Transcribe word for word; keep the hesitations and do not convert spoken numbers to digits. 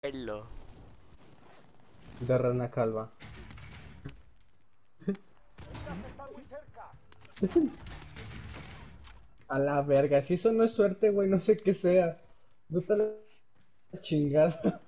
Hello. De rana calva. A la verga, si eso no es suerte, güey, no sé qué sea. No te la chingada.